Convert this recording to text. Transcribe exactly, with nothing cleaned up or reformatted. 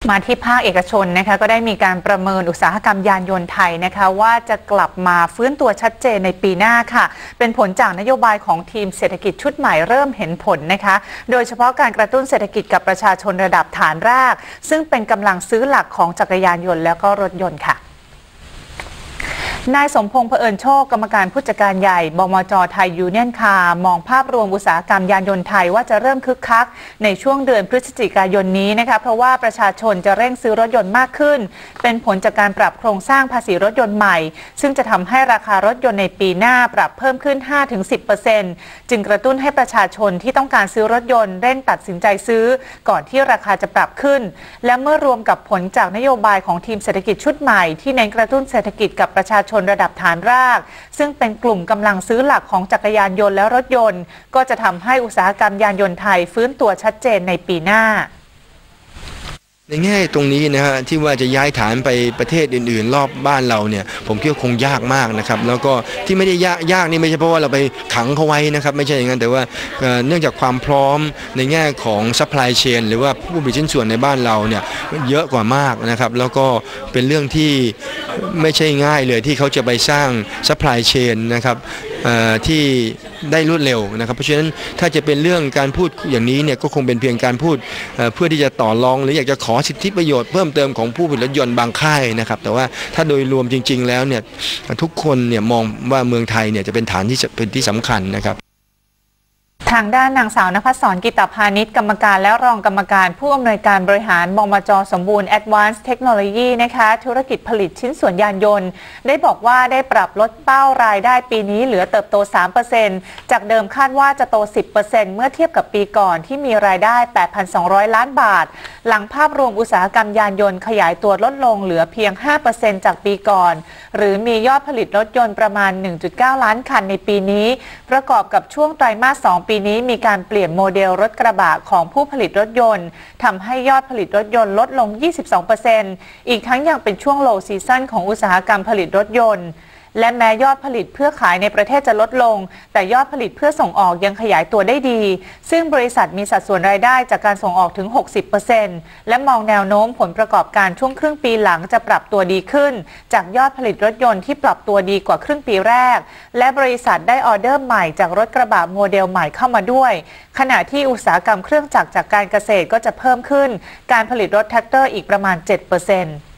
มาที่ภาคเอกชนนะคะก็ได้มีการประเมินอุตสาหกรรมยานยนต์ไทยนะคะว่าจะกลับมาฟื้นตัวชัดเจนในปีหน้าค่ะเป็นผลจากนโยบายของทีมเศรษฐกิจชุดใหม่เริ่มเห็นผลนะคะโดยเฉพาะการกระตุ้นเศรษฐกิจกับประชาชนระดับฐานรากซึ่งเป็นกำลังซื้อหลักของจักรยานยนต์แล้วก็รถยนต์ค่ะนายสมพงษ์เผอิญโชคกรรมการผู้จัดการใหญ่บมจ.ไทยยูเนี่ยนคาร์มองภาพรวมอุตสาหกรรมยานยนต์ไทยว่าจะเริ่มคึกคักในช่วงเดือนพฤศจิกายนนี้นะคะเพราะว่าประชาชนจะเร่งซื้อรถยนต์มากขึ้นเป็นผลจากการปรับโครงสร้างภาษีรถยนต์ใหม่ซึ่งจะทำให้ราคารถยนต์ในปีหน้าปรับเพิ่มขึ้น ห้าถึงสิบเปอร์เซ็นต์ จึงกระตุ้นให้ประชาชนที่ต้องการซื้อรถยนต์เร่งตัดสินใจซื้อก่อนที่ราคาจะปรับขึ้นและเมื่อรวมกับผลจากนโยบายของทีมเศรษฐกิจชุดใหม่ที่เน้นกระตุ้นเศรษฐกิจกับประชาชนระดับฐานซึ่งเป็นกลุ่มกำลังซื้อหลักของจักรยานยนต์และรถยนต์ก็จะทำให้อุตสาหกรรมยานยนต์ไทยฟื้นตัวชัดเจนในปีหน้าในแง่ตรงนี้นะฮะที่ว่าจะย้ายฐานไปประเทศอื่นๆรอบบ้านเราเนี่ยผมคิดว่าคงยากมากนะครับแล้วก็ที่ไม่ได้ยากยากนี่ไม่ใช่เพราะว่าเราไปขังเขาไว้นะครับไม่ใช่อย่างนั้นแต่ว่าเนื่องจากความพร้อมในแง่ของ supply chain หรือว่าผู้ผลิตชิ้นส่วนในบ้านเราเนี่ยเยอะกว่ามากนะครับแล้วก็เป็นเรื่องที่ไม่ใช่ง่ายเลยที่เขาจะไปสร้าง supply chain นะครับที่ได้รวดเร็วนะครับเพราะฉะนั้นถ้าจะเป็นเรื่องการพูดอย่างนี้เนี่ยก็คงเป็นเพียงการพูดเพื่อที่จะต่อรองหรืออยากจะขอสิทธิประโยชน์เพิ่มเติมของผู้ผลิตรถยนต์บางค่ายนะครับแต่ว่าถ้าโดยรวมจริงๆแล้วเนี่ยทุกคนเนี่ยมองว่าเมืองไทยเนี่ยจะเป็นฐานที่เป็นที่สำคัญนะครับทางด้านนางสาวนภัสสร กิตตพานิชกรรมการและรองกรรมการผู้อำนวยการบริหารบมจ.สมบูรณ์ Advanced Technology นะคะธุรกิจผลิตชิ้นส่วนยานยนต์ได้บอกว่าได้ปรับลดเป้ารายได้ปีนี้เหลือเติบโต สามเปอร์เซ็นต์ จากเดิมคาดว่าจะโต สิบเปอร์เซ็นต์ เมื่อเทียบกับปีก่อนที่มีรายได้ แปดพันสองร้อย ล้านบาทหลังภาพรวมอุตสาหกรรมยานยนต์ขยายตัวลดลงเหลือเพียง ห้าเปอร์เซ็นต์ จากปีก่อนหรือมียอดผลิตรถยนต์ประมาณ หนึ่งจุดเก้า ล้านคันในปีนี้ประกอบกับช่วงไตรมาส สอง ปีนี้มีการเปลี่ยนโมเดลรถกระบะของผู้ผลิตรถยนต์ทำให้ยอดผลิตรถยนต์ลดลง ยี่สิบสองเปอร์เซ็นต์ อีกทั้งยังเป็นช่วง low season ของอุตสาหกรรมผลิตรถยนต์และแม้ยอดผลิตเพื่อขายในประเทศจะลดลงแต่ยอดผลิตเพื่อส่งออกยังขยายตัวได้ดีซึ่งบริษัทมีสัดส่วนรายได้จากการส่งออกถึง หกสิบเปอร์เซ็นต์ และมองแนวโน้มผลประกอบการช่วงครึ่งปีหลังจะปรับตัวดีขึ้นจากยอดผลิตรถยนต์ที่ปรับตัวดีกว่าครึ่งปีแรกและบริษัทได้ออเดอร์ใหม่จากรถกระบะโมเดลใหม่เข้ามาด้วยขณะที่อุตสาหกรรมเครื่องจักรจากการเกษตรก็จะเพิ่มขึ้นการผลิตรถแทรกเตอร์อีกประมาณ เจ็ดเปอร์เซ็นต์